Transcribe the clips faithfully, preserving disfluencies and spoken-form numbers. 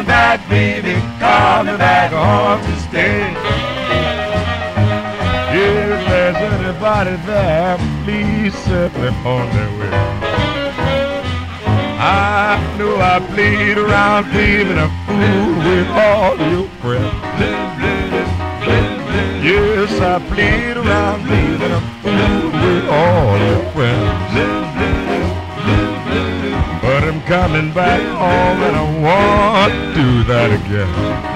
coming back, baby, coming back home to stay. If there's anybody there, please set them on their way. I know I played around playing a fool with all your friends. Yes, I played around playing a fool with all your friends. But I'm coming back home and I want to do that again.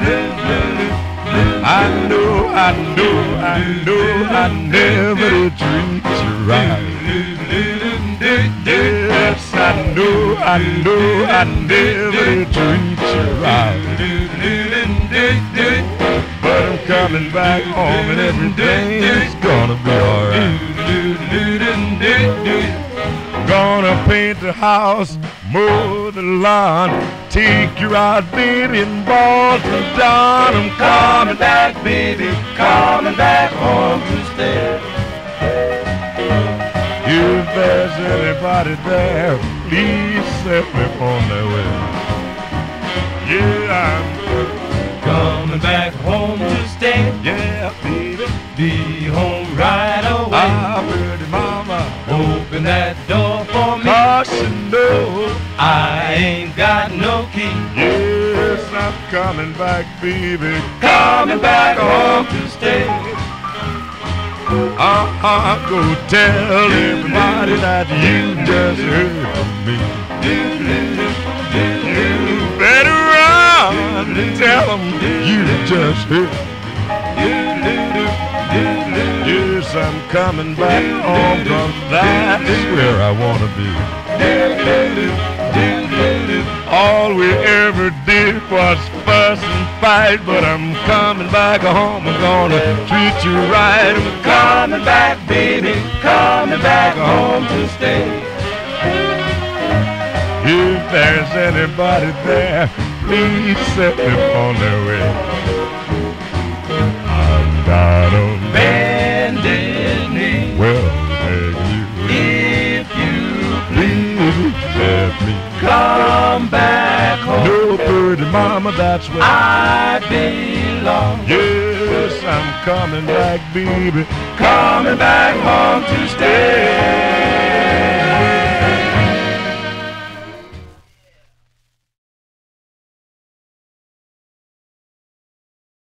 I know, I know, I know I never did treat you right. Yes, I know, I know I never did treat you right. But I'm coming back home and everything's gonna be alright. Gonna paint the house, mow the lawn, take you out, baby, and ball till dawn. I'm coming back, baby, coming back home to stay. If there's anybody there, please set me on their way. Yeah, I'm Coming back home to stay. yeah, baby. Be home right away. Ah, pretty mama, Open that door for me. cause you know I ain't got no key. yes, I'm coming back, baby. Coming back home to stay. Uh-uh, go tell everybody that you just heard from me. You better run and tell them you just heard. Yes, I'm coming back home, 'cause that's where I wanna be. All we ever did was fuss and fight, but I'm coming back home. I'm gonna treat you right. I'm coming back, baby, coming back home to stay. If there's anybody there, please set them on their way. I'm not on Bended knee. well, beg you, If you please let me. come back home, No, pretty mama, that's where I belong. yes, I'm coming back, baby. Coming back home to stay.